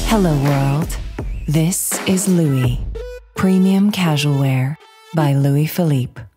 Hello world. This is Louis. Premium Casual Wear by Louis Philippe.